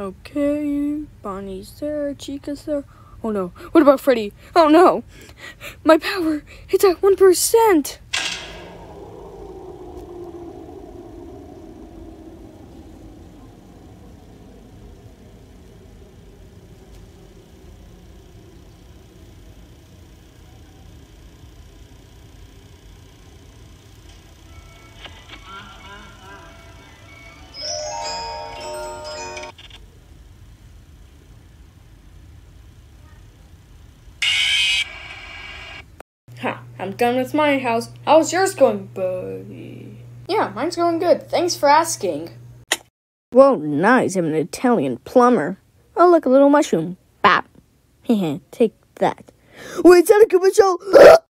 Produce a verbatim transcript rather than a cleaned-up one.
Okay, Bonnie's there, Chica's there. Oh no, what about Freddy? Oh no! My power, it's at one percent! Ha, I'm done with my house. How's yours going, buddy? Yeah, mine's going good. Thanks for asking. Whoa, nice. I'm an Italian plumber. Oh, look, a little mushroom. Bap. Hehe, take that. Wait, is that a commercial?